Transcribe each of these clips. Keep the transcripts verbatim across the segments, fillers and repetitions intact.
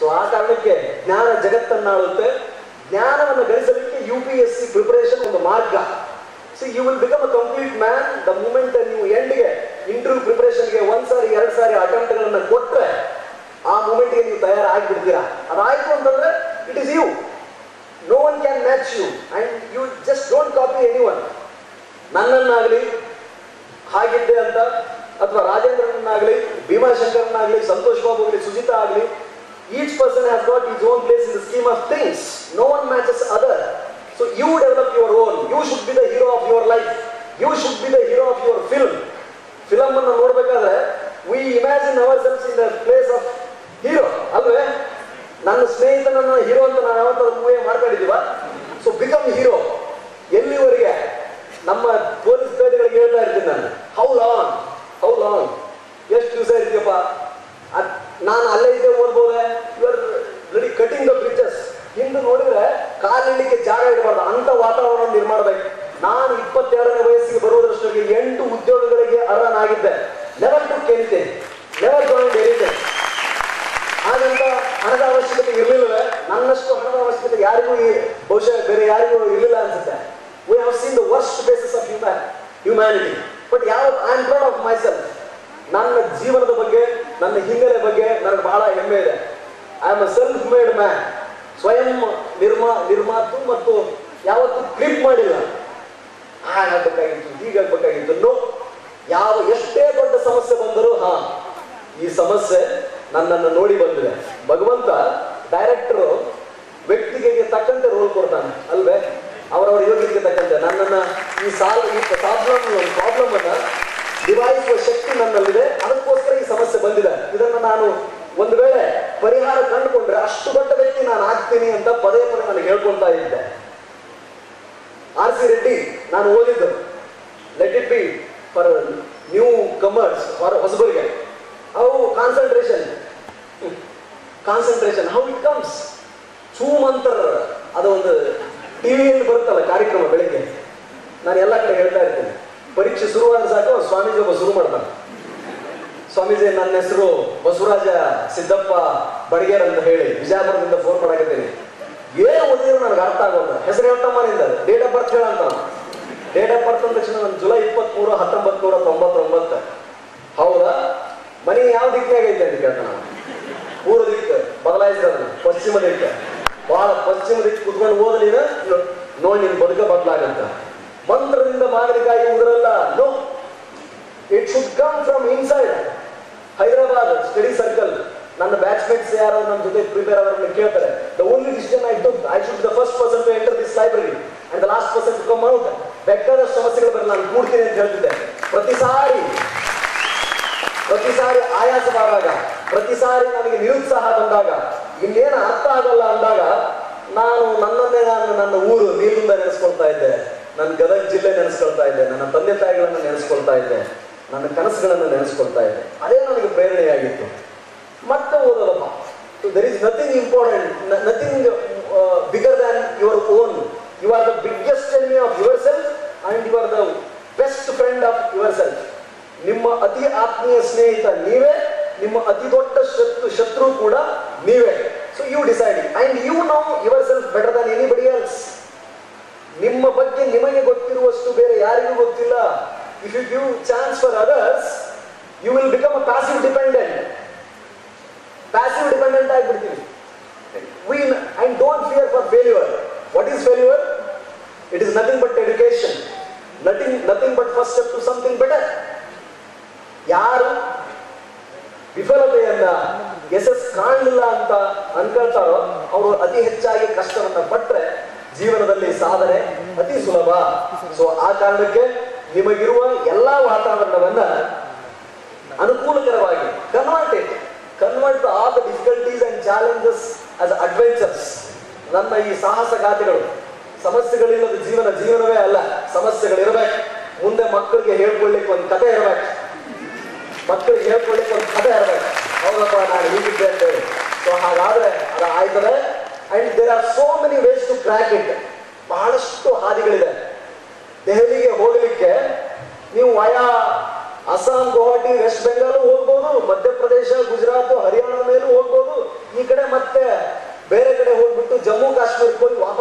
So ಆ ಕಾರಣಕ್ಕೆ ಜ್ಞಾನ ಜಗತ್ತನ್ನಾಳುತ್ತೆ. ಜ್ಞಾನವನ್ನು ಗಳಿಸಲಿಕ್ಕೆ U P S C preparation ಒಂದು ಮಾರ್ಗ. See you will become a complete man the moment ನೀವು ಎಂಡ್ಗೆ ಇಂಟರ್ವ್ಯೂ ಪ್ರಿಪರೇಷನ್ಗೆ ಒಂದ್ ಸಾರಿ ಎರಡು ಸಾರಿ ಅಟೆಂಪ್ಟ್ಗಳನ್ನ ಕೊಟ್ಟರೆ ಆ ಮೂಮೆಂಟ್ಗೆ ನೀವು ತಯಾರಾಗಿಬಿಡ್ತೀರಾ. ಅದಾಯ್ತು ಅಂತಂದ್ರೆ it is you. No one can match you and you just don't copy any one. ನನ್ನನ್ನಾಗಲಿ ಹಾಗಿದ್ದೆ ಅಂತ ಅಥವಾ ರಾಜೇಂದ್ರನಾಗಲಿ ಭೀಮಾಶಂಕರನಾಗಲಿ ಸಂತೋಷ್ ಬಾಬು ಆಗಲಿ ಸುಜಿತಾ ಆಗಲಿ, each person has got his own place in the scheme of things. No one matches other. So you develop your own. You should be the hero of your life. You should be the hero of your film. Film ಅನ್ನು ನೋಡ್ಬೇಕಾದ್ರೆ V imagine ourselves in the place of hero ಅಲ್ವೇ? ನನ್ನ ಸ್ನೇಹಿತನನ್ನ hero ಅಂತ ನಾವು ಯಾವತ್ತಾದ್ರೂ movie ಮಾಡ್ಕೊಂಡಿದೀವ? So become hero. ಎಲ್ಲಿವರೆಗೆ ನಮ್ಮ ಪೊಲೀಸ್ ಪೇದೆಗಳಿಗೆ ಹೇಳ್ತಾ ಇರ್ತೀನಿ ನಾನು, ಹೌ ಲಾಂಗ್ ಹೌ ಲಾಂಗ್ ಎಷ್ಟು ದಿವಸ ಇರ್ತೀಯಪ್ಪ? ನಾನು ಅಲ್ಲೇ ಇದ್ದೆ ಓದ್ಬೋದೆ. You are ready cutting the bridges. ಹಿಂದೆ ನೋಡಿದ್ರೆ ಕಾಲಿಡಲಿಕ್ಕೆ ಜಾಗ ಇಡಬಾರ್ದು ಅಂತ ವಾತಾವರಣ ನಿರ್ಮಾಣಬೇಕು. ನಾನು ಇಪ್ಪತ್ತೆರಡನೇ ವಯಸ್ಸಿಗೆ ಬರುವುದರಷ್ಟೊಳಗೆ ಎಂಟು ಉದ್ಯೋಗಗಳಿಗೆ ಅರ್ಹನಾಗಿದ್ದೆ. Never to anything, never join anything. ಹಾಗಂತ ಹಣದ ಅವಶ್ಯಕತೆ ಇರಲಿಲ್ಲವೇ? ನನ್ನಷ್ಟು ಹಣದ ಅವಶ್ಯಕತೆ ಯಾರಿಗೂ ಬಹುಶಃ ಬೇರೆ ಯಾರಿಗೂ ಇರಲಿಲ್ಲ ಅನ್ಸುತ್ತೆ. We have seen the worst basis of human humanity. But ಯಾವ I am proud of myself. ನನ್ನ ಜೀವನದ ಬಗ್ಗೆ, ನನ್ನ ಹಿನ್ನೆಲೆ ಬಗ್ಗೆ ನನಗೆ ಬಹಳ ಹೆಮ್ಮೆ ಇದೆ. I am a self made man. ಸ್ವಯಂ ನಿರ್ಮಾ ನಿರ್ಮಾತು ಮತ್ತು ಯಾವತ್ತೂ ಕ್ಲಿಪ್ ಮಾಡಿಲ್ಲ. ಹಾಗಾಗಬೇಕಾಗಿತ್ತು, ಹೀಗಾಗಬೇಕಾಗಿತ್ತು. ನೋ, ಯಾವ ಎಷ್ಟೇ ದೊಡ್ಡ ಸಮಸ್ಯೆ ಬಂದರೂ ಹಾ ಈ ಸಮಸ್ಯೆ ನನ್ನನ್ನು ನೋಡಿ ಬಂದಿದೆ. ಭಗವಂತ ಡೈರೆಕ್ಟರು ವ್ಯಕ್ತಿಗೆ ತಕ್ಕಂತೆ ರೋಲ್ ಕೊಡ್ತಾನೆ ಅಲ್ವೇ? ಅವರವರ ಯೋಗ್ಯತೆಗೆ ತಕ್ಕಂತೆ ನನ್ನನ್ನು ಈ ಸಾಲ ಈ ಪ್ರಾಬ್ಲಮ್ ಪ್ರಾಬ್ಲಮ್ ಅನ್ನ ನಿಭಾಯಿಸುವ ಶಕ್ತಿ ನನ್ನಲ್ಲಿದೆ. ಅದಕ್ಕೋಸ್ಕರ ಈ ಸಮಸ್ಯೆ ಬಂದಿದೆ. ಇದನ್ನು ನಾನು ಒಂದು ವೇಳೆ ಪರಿಹಾರ ಕಂಡುಕೊಂಡ್ರೆ ಅಷ್ಟು ದೊಡ್ಡ ವ್ಯಕ್ತಿ ನಾನು ಆಗ್ತೀನಿ ಅಂತ ಪದೇ ಪದೇ ನನಗೆ ಹೇಳ್ಕೊಳ್ತಾ ಇದ್ದೆ. ಆರ್ ಸಿ ರೆಡ್ಡಿ ನಾನು ಓದಿದ್ದು let it be for newcomers, for ಹೊಸಬರಿಗೆ. How concentration concentration how it comes. ಚೂಮಂತರ ಅದೊಂದು ಟಿವಿಯಲ್ಲಿ ಬರುತ್ತಲ್ಲ ಕಾರ್ಯಕ್ರಮ ಬೆಳಿಗ್ಗೆ. ನಾನು ಎಲ್ಲ ಕಡೆ ಹೇಳ್ತಾ ಇರ್ತೇನೆ, ಪರೀಕ್ಷೆ ಶುರುವಾದ ಸಾಕು ಸ್ವಾಮೀಜಿ ಒಬ್ಬ ಶುರು ಮಾಡ್ತಾನೆ. ಸ್ವಾಮೀಜಿ, ನನ್ನ ಹೆಸರು ಬಸವರಾಜ ಸಿದ್ದಪ್ಪ ಬಡಗೇರ್ ಅಂತ ಹೇಳಿ ವಿಜಯಪುರದಿಂದ ಫೋನ್ ಮಾಡಾಕತ್ತೀನಿ. ಏನು ಓದಿದ್ರು ನನಗೆ ಅರ್ಥ ಆಗೋಲ್ಲ. ಹೆಸರು ಹೇಳ್ತಮ್ಮ ನಿಂದ, ಡೇಟ್ ಆಫ್ ಬರ್ತ್ ಹೇಳಂತ. ಡೇಟ್ ಆಫ್ ಬರ್ತ್ ಅಂದ ತಕ್ಷಣ ನಾನು ಜುಲೈ ಇಪ್ಪತ್ಮೂರು ಹತ್ತೊಂಬತ್ ನೂರ ತೊಂಬತ್ತೊಂಬತ್ತು. ಹೌದಾ? ಮನೆ ಯಾವ ದಿಕ್ಕಿನಾಗ ಐತೆ ಅಂತ ಕೇಳ್ತಾನ. ಪೂರ್ವ ದಿಕ್ಕು ಬದಲಾಯಿಸಿರೋದನ್ನ ಪಶ್ಚಿಮ ದಿಕ್ಕ. ಬಹಳ ಪಶ್ಚಿಮ ದಿಕ್ಕು ಕುತ್ಕೊಂಡು ಓದ ನೀನು ನೋಡಿ ನಿನ್ ಬದುಕ ಬದಲಾಗಂತ. ಮಂತ್ರದಿಂದ ಮಾಗಲಿಕಾಯಿ ಉದರಲ್ಲ. No, it should come from inside. Hyderabad study circle ನನ್ನ ಬ್ಯಾಚ್ಮೇಟ್ಸ್ ಯಾರು ನನ್ನ ಜೊತೆ ಪ್ರಿಪೇರ್ ಅವರನ್ನು ಕೇಳ್ತಾರೆ. The only decision I took, I should the first person to enter this library and the last person to come out. ಬೇಕಾದಷ್ಟು ಸಮಸ್ಯೆಗಳು ಬರಲ್ಲ, ನಾನು ಕೂಡ್ತೀನಿ ಅಂತ ಹೇಳ್ತಿದ್ದೆ. ಪ್ರತಿ ಸಾರಿ ಪ್ರತಿ ಸಾರಿ ಆಯಾಸವಾದಾಗ, ಪ್ರತಿ ಸಾರಿ ನನಗೆ ನಿರುತ್ಸಾಹ ಬಂದಾಗ, ಇನ್ನೇನು ಅರ್ಥ ಆಗಲ್ಲ ಅಂದಾಗ ನಾನು ನನ್ನನ್ನೇ ನಾನು ನನ್ನ ಊರು ನೀರಿಂದ ನೆನೆಸ್ಕೊಳ್ತಾ ಇದ್ದೆ, ನನ್ನ ಗದಗ ಜಿಲ್ಲೆ ನೆನೆಸ್ಕೊಳ್ತಾ ಇದ್ದೆ, ನನ್ನ ತಂದೆ ತಾಯಿಗಳನ್ನು ನೆನೆಸ್ಕೊಳ್ತಾ ಇದ್ದೆ, ನನ್ನ ಕನಸುಗಳನ್ನು ನೆನೆಸ್ಕೊಳ್ತಾ ಇದ್ದೆ. ಅದೇ ನನಗೆ ಪ್ರೇರಣೆಯಾಗಿತ್ತು. ಮತ್ತೆ ಓದೋದಪ್ಪ. There is nothing important, nothing bigger than your own. You are the biggest enemy of yourself and you are the best friend of yourself. ನಿಮ್ಮ ಅತಿ ಆತ್ಮೀಯ ಸ್ನೇಹಿತ ನೀವೇ, ನಿಮ್ಮ ಅತಿ ದೊಡ್ಡ ಶತ್ರು ಶತ್ರು ಕೂಡ ನೀವೇ. So you decide and you know yourself better than anybody else. ನಿಮ್ಮ ಬಗ್ಗೆ ನಿಮಗೆ ಗೊತ್ತಿರುವಷ್ಟು ಬೇರೆ ಯಾರಿಗೂ ಗೊತ್ತಿಲ್ಲ. If you give chance for others you will become a passive dependent. Passive dependent ಆಗಿಬಿಡ್ತೀವಿ. We and don't fear for failure. What is failure? It is nothing but education, nothing nothing but first step to something better. ಯಾರು ವಿಫಲತೆಯನ್ನ ಯಶಸ್ ಕಾಣಲಿಲ್ಲ ಅಂತ ಅನ್ಕೊಳ್ತಾರೋ ಅವರು ಅತಿ ಹೆಚ್ಚಾಗಿ ಕಷ್ಟವನ್ನ ಪಟ್ರೆ ಜೀವನದಲ್ಲಿ ಸಾಧನೆ ಅತಿ ಸುಲಭ. ಸೊ ಆ ಕಾರಣಕ್ಕೆ ನಿಮಗಿರುವ ಎಲ್ಲಾ ವಾತಾವರಣವನ್ನ ಅನುಕೂಲಕರವಾಗಿ convert it convert all the difficulties and challenges as adventures. ನನ್ನ ಈ ಸಾಹಸ ಗಾಥೆಗಳು, ಸಮಸ್ಯೆಗಳಿಲ್ಲದ ಜೀವನ ಜೀವನವೇ ಅಲ್ಲ, ಸಮಸ್ಯೆಗಳಿರಬೇಕು. ಮುಂದೆ ಮಕ್ಕಳಿಗೆ ಹೇಳ್ಕೊಳ್ಳಿಕ್ಕೆ ಒಂದು ಕಥೆ ಇರಬೇಕು, ಮಕ್ಕಳಿಗೆ ಹೇಳ್ಕೊಳ್ಳಿಕ್ಕೆ ಒಂದು ಕಥೆ ಇರಬೇಕು. ಹೌದಪ್ಪ ನಾನು ಹೀಗಿದ್ದೆ ಅಂತೇಳಿ. ಸೊ ಹಾಗಾದ್ರೆ ಅದು ಆಯ್ತದೆ. And there are so many ways to crack it. ಬಹಳಷ್ಟು ಹಾದಿಗಳಿದೆ. ದೆಹಲಿಗೆ ಹೋಗಲಿಕ್ಕೆ ನೀವು ವಯಾ ಅಸ್ಸಾಂ, ಗುವಾಹಟಿ, ವೆಸ್ಟ್ ಬೆಂಗಾಲ್ ಹೋಗ್ಬೋದು, ಮಧ್ಯಪ್ರದೇಶ, ಗುಜರಾತ್, ಹರಿಯಾಣ ಮೇಲೂ ಹೋಗ್ಬೋದು. ಈ ಕಡೆ ಮತ್ತೆ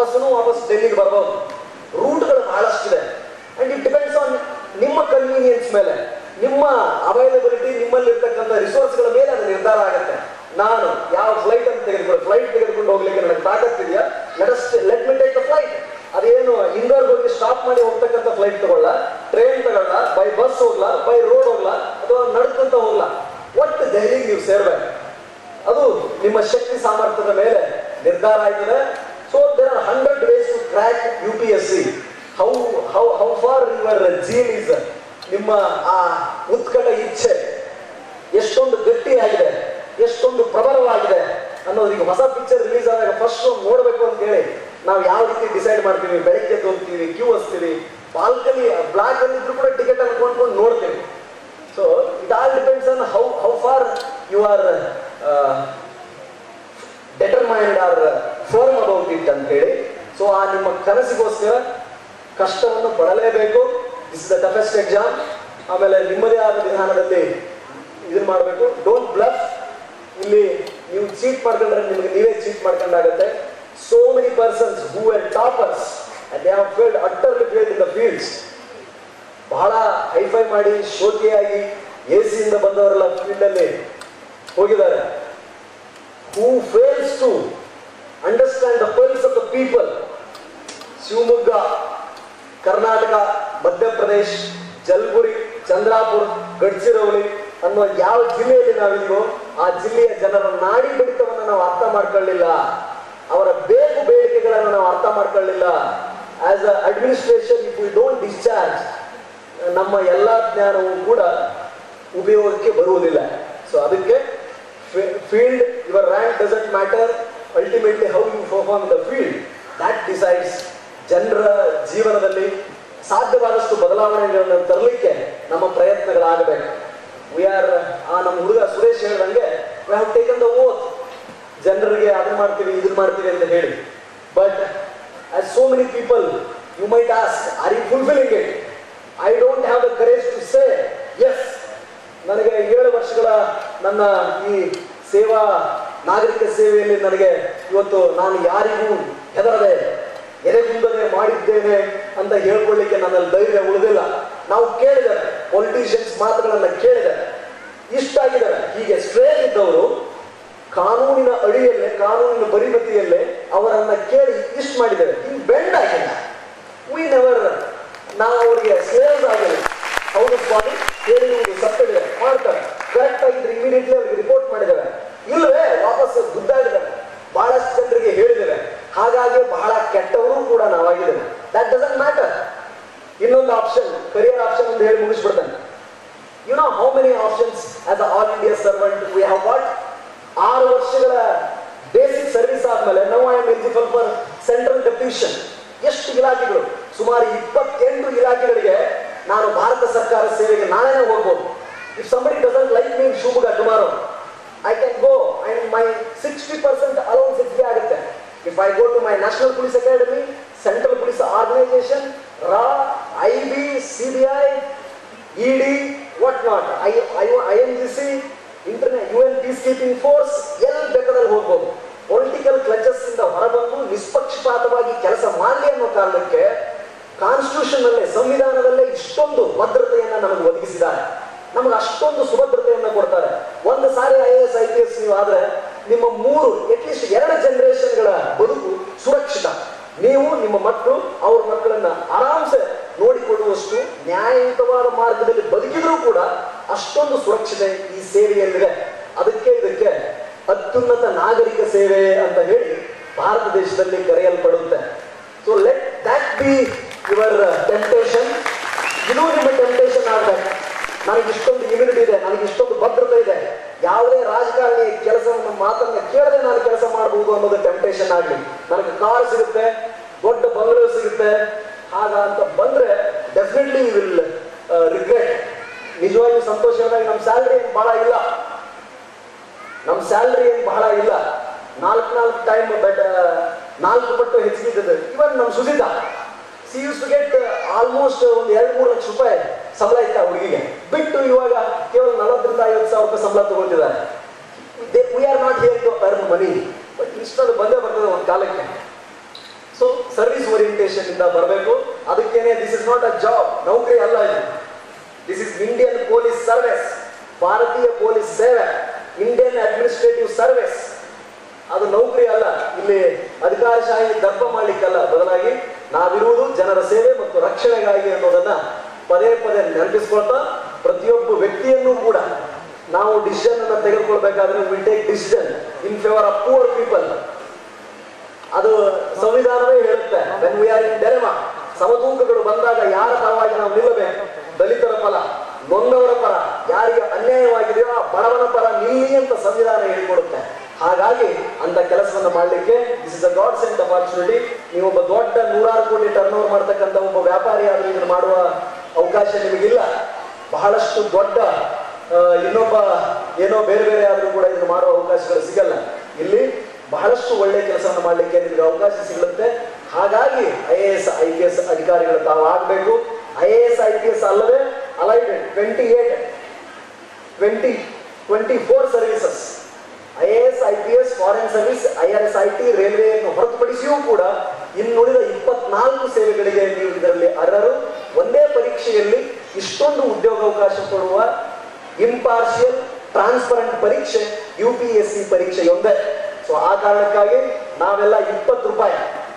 ವಾಪಸ್ಸು ವಾಪಸ್ ಡೆಲ್ಲಿಗೆ ಬರ್ಬೋದು. ರೂಟ್ಗಳು ಬಹಳಷ್ಟಿದೆ. ಅಂಡ್ ಇಟ್ ಡಿಪೆಂಡ್ಸ್ ಆನ್ ನಿಮ್ಮ ಕನ್ವೀನಿಯನ್ಸ್ ಮೇಲೆ, ನಿಮ್ಮ ಅವೈಲಬಿಲಿಟಿ, ನಿಮ್ಮಲ್ಲಿರ್ತಕ್ಕಂಥ ರಿಸೋರ್ಸ್ಗಳ ಮೇಲೆ ಅದು ನಿರ್ಧಾರ ಆಗುತ್ತೆ. ನಾನು ಯಾವ ಫ್ಲೈಟ್ ಅಂತ ತೆಗೆದುಕೊಂಡು ಫ್ಲೈಟ್ ತೆಗೆದುಕೊಂಡು ಹೋಗ್ಲಿಕ್ಕೆ ನನಗೆ ತಾಕತ್ತಿದೆಯಾ, let me take the flight. ಅದೇನು ಇಂದೋರ್ಗೆ ಹೋಗಿ ಸ್ಟಾಪ್ ಮಾಡಿ ಹೋಗ್ತಕ್ಕಂಥ ಫ್ಲೈಟ್ ತಗೊಳ್ಳ, ಟ್ರೈನ್ ತಗೊಳ್ಳ, ಬೈ ಬಸ್ ಹೋಗ್ಲಾ, ಬೈ ರೋಡ್ ಹೋಗ್ಲಾ, ಅಥವಾ ನಡ್ಕೊಂತ ಹೋಗ್ಲಾ, ಒಟ್ಟು ದೆಹಲಿಗೆ ನೀವು ಸೇರ್ಬೇಕು. ಅದು ನಿಮ್ಮ ಶಕ್ತಿ ಸಾಮರ್ಥ್ಯದ ಮೇಲೆ ನಿರ್ಧಾರ ಆಯ್ತದೆ. So there are hundred ways to crack U P S C. How how how far your gene is, ನಿಮ್ಮ ಆ ಉತ್ಕಟ ಇಚ್ಛೆ ಎಷ್ಟೊಂದು ಗಟ್ಟಿಯಾಗಿದೆ, ಎಷ್ಟೊಂದು ಪ್ರಬಲವಾಗಿದೆ ಅನ್ನೋದು. ಈಗ ಹೊಸ ಪಿಕ್ಚರ್ ರಿಲೀಸ್ ಆದಾಗ ಫಸ್ಟ್ ನೋಡ್ಬೇಕು ಅಂತ ಹೇಳಿ ನಾವು ಯಾವ ರೀತಿ ಡಿಸೈಡ್ ಮಾಡ್ತೀವಿ, ಬೆಳಗ್ಗೆ ಹೋಗ್ತೀವಿ, ಕ್ಯೂ ಹಚ್ತೀವಿ, ಬಾಲ್ಕನಿ ಬ್ಲಾಕ್ ಅಲ್ಲಿ ಇದ್ರು ಕೂಡ ಟಿಕೆಟ್ ಅನ್ನು ಕೊಂಡ್ಕೊಂಡು ನೋಡ್ತೀವಿ. So it all depends on how how far you are determined or firm about it ಅಂತ ಹೇಳಿ. ಸೊ ಆ ನಿಮ್ಮ ಕನಸಿಗೋಸ್ಕರ ಕಷ್ಟವನ್ನು ಪಡಲೇಬೇಕು. This is the toughest exam. ಆಮೇಲೆ ನಿಮ್ಮದೇ ಆದ ವಿಧಾನದಲ್ಲಿ ಇದನ್ನ ಮಾಡಬೇಕು. Don't bluff. ಇಲ್ಲಿ ನೀವು ಚೀಟ್ ಮಾಡ್ಕೊಂಡ್ರೆ ನಿಮಗೆ ನೀವೇ ಚೀಟ್ ಮಾಡ್ಕೊಂಡಾಗತ್ತೆ. So many persons who are toppers and they have failed utterly failed in the fields. ಬಹಳ ಹೈಫೈ ಮಾಡಿ ಶೋಕಿಯಾಗಿ ಎ ಸಿಯಿಂದ ಬಂದವರೆಲ್ಲ ಫೀಲ್ಡ್ ಅಲ್ಲಿ ಹೋಗಿದ್ದಾರೆ. Who fails to understand the pulse of the people. Shivamogga, Karnataka, Madhya Pradesh, ಜಲ್ಬುರಿ, ಚಂದ್ರಾಪುರ, ಗಡ್ಚಿರೋಲಿ ಅನ್ನುವ ಯಾವ ಜಿಲ್ಲೆಯಲ್ಲಿ ನಾವಿದೀವೋ ಆ ಜಿಲ್ಲೆಯ ಜನರ ನಾಡಿ ಬಡಿತವನ್ನು ನಾವು ಅರ್ಥ ಮಾಡ್ಕೊಳ್ಳಿಲ್ಲ. ಅವರ ಬೇಕು ಬೇಡಿಕೆಗಳನ್ನು ನಾವು ಅರ್ಥ ಮಾಡ್ಕೊಳ್ಳಿಲ್ಲ. As a administration if we don't discharge, ನಮ್ಮ ಎಲ್ಲ ಜ್ಞಾನವೂ ಕೂಡ ಉಪಯೋಗಕ್ಕೆ ಬರುವುದಿಲ್ಲ. ಸೊ ಅದಕ್ಕೆ field, your rank doesn't matter, ultimately how you perform the field that decides. ಜನರ ಜೀವನದಲ್ಲಿ ಸಾಧ್ಯವಾದಷ್ಟು ಬದಲಾವಣೆಗಳನ್ನು ತರಲಿಕ್ಕೆ ನಮ್ಮ ಪ್ರಯತ್ನಗಳಾಗಬೇಕು. ವಿ ಆರ್ ಆ ನಮ್ಮ ಹುಡುಗ ಸುರೇಶ್ ಹೇಳಿದಂಗೆ we have taken the oath. ಜನರಿಗೆ ಅದನ್ನ ಮಾಡ್ತೀವಿ ಇದನ್ನ ಮಾಡ್ತೀವಿ ಅಂತ ಹೇಳಿ. But as so many people you might ask, are you fulfilling it? I don't have the courage to say yes. ನನಗೆ ಏಳು ವರ್ಷಗಳ ನನ್ನ ಈ ಸೇವಾ ನಾಗರಿಕ ಸೇವೆಯಲ್ಲಿ ನನಗೆ ಇವತ್ತು ನಾನು ಯಾರಿಗೂ ಹೆದರದೆ ಎದೆಗುಂದದೆ ಮಾಡಿದ್ದೇನೆ ಅಂತ ಹೇಳ್ಕೊಳ್ಳಿಕ್ಕೆ ನನ್ನಲ್ಲಿ ಧೈರ್ಯ ಉಳಿದಿಲ್ಲ. ನಾವು ಕೇಳಿದ್ದಾರೆ, ಪೊಲಿಟಿಷಿಯನ್ಸ್ ಮಾತುಗಳನ್ನ ಕೇಳಿದ್ದಾರೆ, ಇಷ್ಟ ಆಗಿದ್ದಾರೆ. ಹೀಗೆ ಸ್ಟ್ರೇಟ್ ಇದ್ದವರು ಕಾನೂನಿನ ಅಡಿಯಲ್ಲೇ, ಕಾನೂನಿನ ಪರಿಮಿತಿಯಲ್ಲೇ ಅವರನ್ನ ಕೇಳಿ ಇಷ್ಟ ಮಾಡಿದ್ದಾರೆ. ಇನ್ ಬೆಂಡ್ ಆಗಿಲ್ಲ. ವಿ ನೆವರ್, ನಾವು ಅವರಿಗೆ ಸೇಲ್ಸ್ ಆಗಿಲ್ಲ. ಹೌದು ಸ್ವಾಮಿ ಹೇಳಿರುವುದು ಸತ್ಯವಿದೆ, ಮಾಡ್ತಾರೆ, ಕರೆಕ್ಟ್ ಆಗಿದ್ರೆ ಇಮಿಡಿಯೇಟ್ಲಿ ಅವ್ರಿಗೆ ರಿಪೋರ್ಟ್ ಮಾಡಿದ್ದೇವೆ. ಇಲ್ಲವೇ ವಾಪಸ್ ಗುದ್ದಾಡಿದ್ದಾರೆ. ಬಹಳಷ್ಟು ಜನರಿಗೆ ಹೇಳಿದ್ದೇವೆ. ಹಾಗಾಗಿ ಬಹಳ ಕೆಟ್ಟವರು ಕೂಡ ನಾವಾಗಿದ್ದೇವೆ. That doesn't matter. ಇನ್ನೊಂದು ಆಪ್ಷನ್, ಕರಿಯರ್ ಆಪ್ಷನ್ ಅಂತ ಹೇಳಿ ಮುಗಿಸ್ಬಿಡ್ತಾನೆ. You know how many options as a all India servant we have what? ಆರು ವರ್ಷಗಳ ಬೇಸಿಕ್ ಸರ್ವಿಸ್ ಆದ್ಮೇಲೆ now I am eligible for central deputation. ಎಷ್ಟು ಇಲಾಖೆಗಳು? ಸುಮಾರು ಇಪ್ಪತ್ತೆಂಟು ಇಲಾಖೆಗಳಿಗೆ ನಾನು ಭಾರತ ಸರ್ಕಾರ ಸೇವೆಗೆ ನಾಳೆನೇ ಹೋಗ್ಬೋದು. If somebody doesn't like me in Shivamogga tomorrow, I can go and my sixty percent allowance ಸಿಕ್ಕೇ ಆಗುತ್ತೆ. If I go to my National Police Academy, Central Police Organization, R A, I B, C B I, E D, what not, I, I, I N G C, Internet, U N Peacekeeping Force, ಎಲ್ಲಿ ಬೇಕಾದಲ್ಲಿ ಹೋಗ್ಬೋದು. Political clutches ಇಂದ ಹೊರಬಂದು ನಿಷ್ಪಕ್ಷಪಾತವಾಗಿ ಕೆಲಸ ಮಾಡಲಿ ಅನ್ನೋ ಕಾರಣಕ್ಕೆ constitution ಅಲ್ಲೇ, ಸಂವಿಧಾನದಲ್ಲೇ ಇಷ್ಟೊಂದು ಭದ್ರತೆಯನ್ನ ನಮಗೆ ಒದಗಿಸಿದ್ದಾರೆ. ನಮಗೆ ಅಷ್ಟೊಂದು ಸುಭದ್ರತೆಯನ್ನ ಕೊಡ್ತಾರೆ. ಒಂದು ಸಾರಿ I A S I P S ನೀವು ಆದ್ರೆ ನಿಮ್ಮ ಮೂರು ಅಟ್ಲೀಸ್ಟ್ ಎರಡು ಜನರೇಷನ್ಗಳ ಬದುಕು ಸುರಕ್ಷಿತ. ನೀವು ನಿಮ್ಮ ಮಕ್ಕಳು ಅವ್ರ ಮಕ್ಕಳನ್ನ ಆರಾಮ್ಸೆ ನೋಡಿಕೊಳ್ಳುವಷ್ಟು ನ್ಯಾಯಯುತವಾದ ಮಾರ್ಗದಲ್ಲಿ ಬದುಕಿದ್ರೂ ಕೂಡ ಅಷ್ಟೊಂದು ಸುರಕ್ಷತೆ ಈ ಸೇವೆಯಲ್ಲಿದೆ. ಅದಕ್ಕೆ ಇದಕ್ಕೆ ಅತ್ಯುನ್ನತ ನಾಗರಿಕ ಸೇವೆ ಅಂತ ಹೇಳಿ ಭಾರತ ದೇಶದಲ್ಲಿ ಕರೆಯಲ್ಪಡುತ್ತೆ. So let that be your temptation. ಇದು ನಿಮ್ಮ ಟೆಂಪ್ಟೇಷನ್ ಆಗಬೇಕು. ನನಗೆ ಇಷ್ಟೊಂದು ಇಮ್ಯುನಿಟಿ ಇದೆ, ನನಗೆ ಇಷ್ಟೊಂದು ಭದ್ರತೆ ಇದೆ, ಯಾವುದೇ ರಾಜಕಾರಣಿ ಕೆಲಸವನ್ನು ಮಾತನ್ನ ಕೇಳದೆ ನಾನು ಕೆಲಸ ಮಾಡಬಹುದು ಅನ್ನೋದು ಟೆಂಪ್ಟೇಷನ್ ಆಗಲಿ. ನನಗೆ ಕಾರ್ ಸಿಗುತ್ತೆ, ದೊಡ್ಡ ಬಂಗಲೆ ಸಿಗುತ್ತೆ, ಹಾಗ ಅಂತ ಬಂದ್ರೆ ಡೆಫಿನೆಟ್ಲಿ ಯು ವಿಲ್ ರಿಗ್ರೆಟ್. ನಿಜವಾಗಿ ಸಂತೋಷವಾಗಿ ನಮ್ಮ ಸ್ಯಾಲ್ರಿ ಏನು ಬಹಳ ಇಲ್ಲ, ನಮ್ಮ ಸ್ಯಾಲ್ರಿ ಏನು ಬಹಳ ಇಲ್ಲ. ನಾಲ್ಕು ನಾಲ್ಕು ಟೈಮ್ ಬಟ್ ನಾಲ್ಕು ಪಟ್ಟು ಹೆಚ್ಚಿಗೆ. ಇವನ್ ನಮ್ಮ Sujitha she use to get almost ಒಂದು ಎರಡು ಮೂರು ಲಕ್ಷ ರೂಪಾಯಿ ಸಂಬಳ ಇತ್ತ ಹುಡುಗಿಗೆ. ಬಿಟ್ಟು ಇವಾಗ ಕೇವಲ ನಲವತ್ತರಿಂದ ಐವತ್ತು ಸಾವಿರ ರೂಪಾಯಿ ಸಂಬಳ ತಗೊಳ್ತಿದ್ದಾರೆ. We are not here to earn money, but ಇಷ್ಟೊಂದು ಬಂದೇ ಬರ್ತದೆ ಒಂದು ಕಾಲಕ್ಕೆ. ಸೊ ಸೊ ಸರ್ವಿಸ್ ಓರಿಯಂಟೇಷನ್ ಇಂದ ಬರಬೇಕು. ಅದಕ್ಕೇನೆ this is not a job, ನೌಕರಿ ಅಲ್ಲ ಇದು. This is Indian police service, ಭಾರತೀಯ ಪೊಲೀಸ್ ಸೇವೆ, ಇಂಡಿಯನ್ ಅಡ್ಮಿನಿಸ್ಟ್ರೇಟಿವ್ ಸರ್ವಿಸ್. ಅದು ನೌಕರಿ ಅಲ್ಲ, ಇಲ್ಲಿ ಅಧಿಕಾರಶಾಹಿ ದರ್ಪ ಮಾಡ್ಲಿಕ್ಕಲ್ಲ, ಬದಲಾಗಿ ನಾವಿರುವುದು ಜನರ ಸೇವೆ ಮತ್ತು ರಕ್ಷಣೆಗಾಗಿ ಅನ್ನೋದನ್ನ ಪದೇ ಪದೇ ನೆನಪಿಸ್ಕೊಳ್ತಾ, ಪ್ರತಿಯೊಬ್ಬ ವ್ಯಕ್ತಿಯನ್ನು ಕೂಡ ನಾವು ಡಿಸಿಷನ್ ಅನ್ನ ತೆಗೆದುಕೊಳ್ಬೇಕಾದ್ರೆ will take decision in favour of poor people. ಅದು ಸಂವಿಧಾನವೇ ಹೇಳುತ್ತೆ, when we are in dilemma, ಸಮತೂಕಗಳು ಬಂದಾಗ ಯಾರ ಪರವಾಗಿ ನಾವು ನಿಲ್ಲಬೇಕು, ದಲಿತರ ಪರ, ನೊಂದವರ ಪರ, ಯಾರಿಗೆ ಅನ್ಯಾಯವಾಗಿದೆಯೋ ಆ ಬಡವನ ಪರ ನಿಲ್ಲಿ ಅಂತ ಸಂವಿಧಾನ ಹೇಳಿಕೊಡುತ್ತೆ. ಹಾಗಾಗಿ ಅಂತ ಕೆಲಸವನ್ನ ಮಾಡಲಿಕ್ಕೆ this is a god sent opportunity. ನೀವು ಒಬ್ಬ ದೊಡ್ಡ ನೂರಾರು ಕೋಟಿ ಟರ್ನ್ ಓವರ್ ಮಾಡ್ತಕ್ಕಂಥ ಒಬ್ಬ ವ್ಯಾಪಾರಿ ಆದ್ರೂ ಇದನ್ನು ಮಾಡುವ ಅವಕಾಶ ನಿಮಗಿಲ್ಲ. ಬಹಳಷ್ಟು ದೊಡ್ಡ ಇನ್ನೊಬ್ಬ ಏನೋ ಬೇರೆ ಬೇರೆ ಆದ್ರೂ ಕೂಡ ಇದನ್ನು ಮಾಡುವ ಅವಕಾಶಗಳು ಸಿಗಲ್ಲ. ಇಲ್ಲಿ ಬಹಳಷ್ಟು ಒಳ್ಳೆ ಕೆಲಸವನ್ನು ಮಾಡಲಿಕ್ಕೆ ನಿಮಗೆ ಅವಕಾಶ ಸಿಗುತ್ತೆ. ಹಾಗಾಗಿ I A S I P S ಅಧಿಕಾರಿಗಳು ತಾವು ಆಗಬೇಕು. I A S I P S ಅಲ್ಲದೆ allied twenty eight twenty twenty four services, I A S I P S foreign service, I R S I T ರೈಲ್ವೆಯನ್ನು ಹೊರತುಪಡಿಸಿಯೂ ಕೂಡ ಇನ್ನುಳಿದ ಇಪ್ಪತ್ನಾಲ್ಕು ಸೇವೆಗಳಿಗೆ ನೀವು ಇದರಲ್ಲಿ ಅರ್ಹರು. ಒಂದೇ ಪರೀಕ್ಷೆಯಲ್ಲಿ ಇಷ್ಟೊಂದು ಉದ್ಯೋಗಾವಕಾಶ ಕೊಡುವ ಇಂಪಾರ್ಷಿಯಲ್ ಟ್ರಾನ್ಸ್ಪರೆಂಟ್ ಪರೀಕ್ಷೆ ಯು ಪಿ ಎಸ್ ಸಿ ಪರೀಕ್ಷೆಯೊಂದೇ. ಸೊ ಆ ಕಾರಣಕ್ಕಾಗಿ ನಾವೆಲ್ಲ ಇಪ್ಪತ್ತು ರೂಪಾಯಿ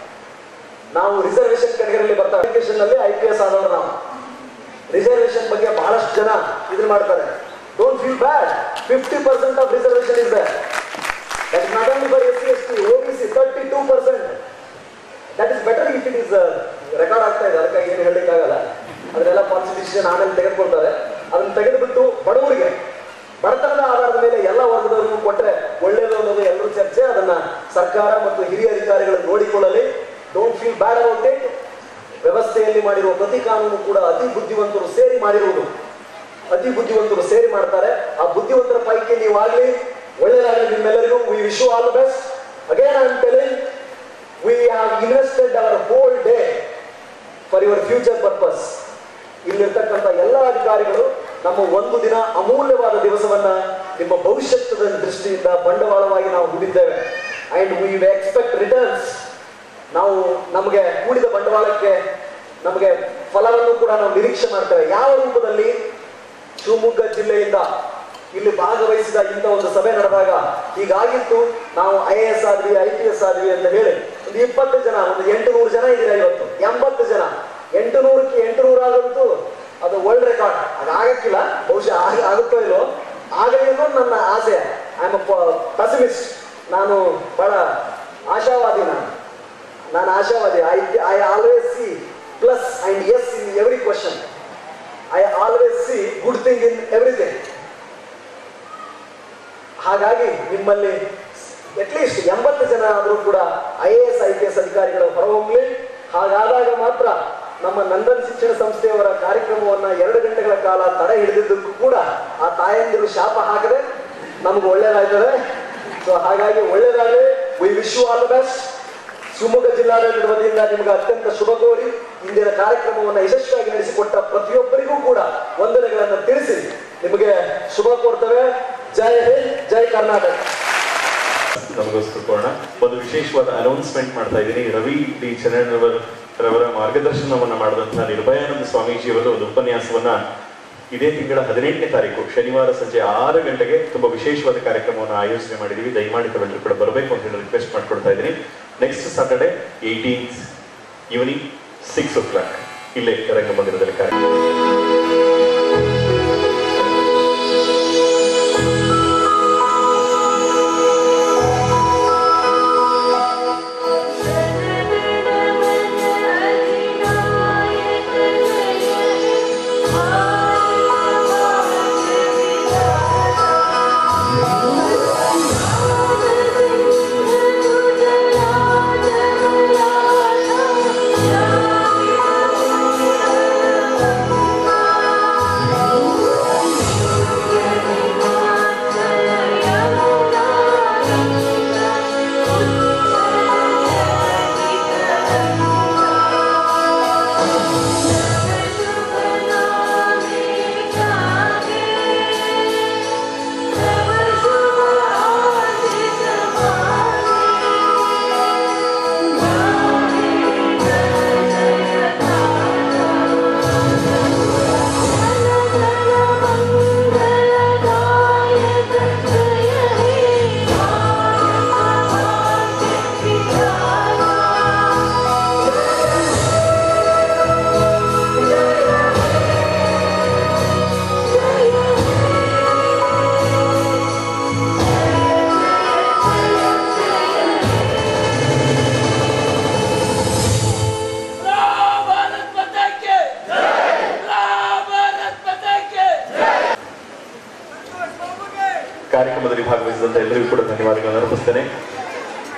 ನಾವು ರಿಸರ್ವೇಶನ್ ಕೆಟಗರಿಯಲ್ಲಿ ಬರ್ತಾ ಅಪ್ಲಿಕೇಶನ್ ನಲ್ಲಿ ಐ ಪಿ ಎಸ್ ಆದವರು ನಾವು ರಿಸರ್ವೇಶನ್ ಬಗ್ಗೆ ಬಹಳಷ್ಟು ಜನ ಇದನ್ನ ಮಾಡ್ತಾರೆ. Don't feel bad, fifty percent of reservation is there. That is not only for S C S T, O B C thirty two percent. That is better if it is record ಆಗ್ತಾ ಇದೆ, ಅದಕ್ಕಾಗಿ ಏನು ಹೇಳಲಿಕ್ಕಾಗಲ್ಲ. ಅದನ್ನೆಲ್ಲ constitution ಆಮೇಲೆ ತೆಗೆದುಕೊಳ್ತಾರೆ. ಅದನ್ನು ತೆಗೆದುಬಿಟ್ಟು ಬಡವರಿಗೆ ಬಡತನದ ಆಧಾರದ ಮೇಲೆ ಎಲ್ಲ ವರ್ಗದವರಿಗೂ ಕೊಟ್ಟರೆ ಒಳ್ಳೆಯದು ಅನ್ನೋದು ಎಲ್ಲರೂ ಚರ್ಚೆ. ಅದನ್ನ ಸರ್ಕಾರ ಮತ್ತು ಹಿರಿಯ ಅಧಿಕಾರಿಗಳು ನೋಡಿಕೊಳ್ಳಲಿ. Don't feel bad about it. ವ್ಯವಸ್ಥೆಯಲ್ಲಿ ಮಾಡಿರುವ ಪ್ರತಿ ಕಾನೂನು ಕೂಡ ಅತಿ ಬುದ್ಧಿವಂತರು ಸೇರಿ ಮಾಡಿರುವುದು, ಅತಿ ಬುದ್ಧಿವಂತರು ಸೇರಿ ಮಾಡ್ತಾರೆ. ಆ ಬುದ್ಧಿವಂತರ ಪೈಕಿ ನೀವು ಆಗ್ಲಿ, ಒಳ್ಳೆಯದಾಗಲಿ ನಿಮ್ಮೆಲ್ಲರಿಗೂ. We wish you all the best. Again I am telling, we have invested our whole day for your future purpose. ಇಲ್ಲಿರ್ತಕ್ಕಂಥ ಎಲ್ಲ ಅಧಿಕಾರಿಗಳು ನಮ್ಮ ಒಂದು ದಿನ ಅಮೂಲ್ಯವಾದ ದಿವಸವನ್ನ ನಿಮ್ಮ ಭವಿಷ್ಯದ ದೃಷ್ಟಿಯಿಂದ ಬಂಡವಾಳವಾಗಿ ನಾವು ಹೂಡಿದ್ದೇವೆ. And we expect returns. ನಾವು ನಮಗೆ ಹೂಡಿದ ಬಂಡವಾಳಕ್ಕೆ ನಮಗೆ ಫಲವನ್ನು ಕೂಡ ನಾವು ನಿರೀಕ್ಷೆ ಮಾಡ್ತೇವೆ. ಯಾವ ರೂಪದಲ್ಲಿ? ಶಿವಮೊಗ್ಗ ಜಿಲ್ಲೆಯಿಂದ ಇಲ್ಲಿ ಭಾಗವಹಿಸಿದ ಇಂಥ ಒಂದು ಸಭೆ ನಡೆದಾಗ ಹೀಗಾಗಿತ್ತು, ನಾವು ಐ ಎ ಎಸ್ ಆದ್ವಿ, ಐ ಪಿ ಎಸ್ ಆದ್ವಿ ಅಂತ ಹೇಳಿ ಒಂದು ಇಪ್ಪತ್ತು ಜನ, ಒಂದು ಎಂಟು ನೂರು ಜನ ಇದ್ದೀರಾ ಇವತ್ತು, ಎಂಬತ್ತು ಜನ, ಎಂಟು ನೂರಕ್ಕೆ ಎಂಟು ನೂರು ಆಗಂತೂ ಅದು ವರ್ಲ್ಡ್ ರೆಕಾರ್ಡ್. ಅದು ಆಗಕ್ಕಿಲ್ಲ, ಬಹುಶಃ ಆಗ ಆಗುತ್ತೋ ಇಲ್ಲೋ, ಆಗಲಿ ಅನ್ನೋದು ನನ್ನ ಆಸೆ. I am a pessimist. ನಾನು ಬಹಳ ಆಶಾವಾದಿ. ನಾನು ನಾನು ಆಶಾವಾದಿ. I I always see plus and yes in every question. I always see good thing in everything. ಹಾಗಾಗಿ ನಿಮ್ಮಲ್ಲಿ ಅಟ್ಲೀಸ್ಟ್ ಎಂಬತ್ತು ಜನ ಆದರೂ ಕೂಡ I A S I P S ಅಧಿಕಾರಿಗಳು ಹೊರಹೊಮ್ಮಲಿ. ಹಾಗಾದಾಗ ಮಾತ್ರ ನಮ್ಮ ನಂದನ್ ಶಿಕ್ಷಣ ಸಂಸ್ಥೆಯವರ ಕಾರ್ಯಕ್ರಮವನ್ನ ಎರಡು ಗಂಟೆಗಳ ಕಾಲ ತಡೆ ಹಿಡಿದಿದ್ದಕ್ಕೂ ಕೂಡ ಆ ತಾಯಂದಿರು ಶಾಪ ಹಾಕದೆ ನಮ್ಗೆ ಒಳ್ಳೇದಾಗ್ತದೆ. ಸೊ ಹಾಗಾಗಿ ಒಳ್ಳೇದಾಗಲಿ. We wish you all the best. Shivamogga ಜಿಲ್ಲಾಡಳಿತದ ವತಿಯಿಂದ ನಿಮಗೆ ಅತ್ಯಂತ ಶುಭ ಕೋರಿ ಇಂದಿನ ಕಾರ್ಯಕ್ರಮವನ್ನು ಯಶಸ್ವಿಯಾಗಿ ನಡೆಸಿಕೊಟ್ಟ ಪ್ರತಿಯೊಬ್ಬರಿಗೂ ಕೂಡ ವಂದನೆಗಳನ್ನು ತಿಳಿಸಿ ನಿಮಗೆ ಶುಭ ಕೋರ್ತೇವೆ. ಜೈ ಹಿಂದ್, ಜೈ ಕರ್ನಾಟಕ. ನಮಗೋಸ್ಕರ ಕೊಡೋಣ. ಒಂದು ವಿಶೇಷವಾದ ಅನೌನ್ಸ್ಮೆಂಟ್ ಮಾಡ್ತಾ ಇದ್ದೀನಿ. ರವಿ ಡಿ ಚನ್ನಣ್ಣರವರ ರವರ ಮಾರ್ಗದರ್ಶನವನ್ನ ಮಾಡಿದಂತಹ ನಿರ್ಭಯಾನಂದ ಸ್ವಾಮೀಜಿಯವರು ಒಂದು ಉಪನ್ಯಾಸವನ್ನ ಇದೇ ತಿಂಗಳ ಹದಿನೆಂಟನೇ ತಾರೀಕು ಶನಿವಾರ ಸಂಜೆ ಆರು ಗಂಟೆಗೆ ತುಂಬಾ ವಿಶೇಷವಾದ ಕಾರ್ಯಕ್ರಮವನ್ನು ಆಯೋಜನೆ ಮಾಡಿದೀವಿ. ದಯಮಾಡಿ ತಾವೆಲ್ಲರೂ ಕೂಡ ಬರಬೇಕು ಅಂತ ಹೇಳಿ ರಿಕ್ವೆಸ್ಟ್ ಮಾಡ್ಕೊಳ್ತಾ ಇದ್ದೀನಿ. Next Saturday eighteenth evening six o'clock ಇಲ್ಲೇ ರಂಗಮಂದಿರದಲ್ಲಿ ಕಾರ್ಯಕ್ರಮ. Yeah.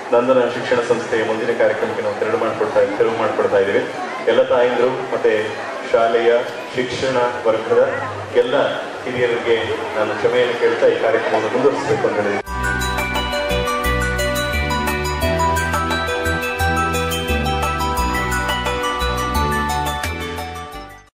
ನಂದನ ಶಿಕ್ಷಣ ಸಂಸ್ಥೆಯ ಮುಂದಿನ ಕಾರ್ಯಕ್ರಮಕ್ಕೆ ನಾವು ತೆರವು ಮಾಡಿಕೊಡ್ತಾ ತೆರವು ಮಾಡಿಕೊಡ್ತಾ ಇದ್ದೀವಿ. ಎಲ್ಲ ತಾಯಂದಿರು ಮತ್ತೆ ಶಾಲೆಯ ಶಿಕ್ಷಣ ವರ್ಗದ ಎಲ್ಲ ಹಿರಿಯರಿಗೆ ನಾನು ಕ್ಷಮೆಯನ್ನು ಕೇಳ್ತಾ ಈ ಕಾರ್ಯಕ್ರಮವನ್ನು ಮುಂದುವರಿಸಬೇಕು ಅಂತ ಹೇಳಿದ್ದೀನಿ.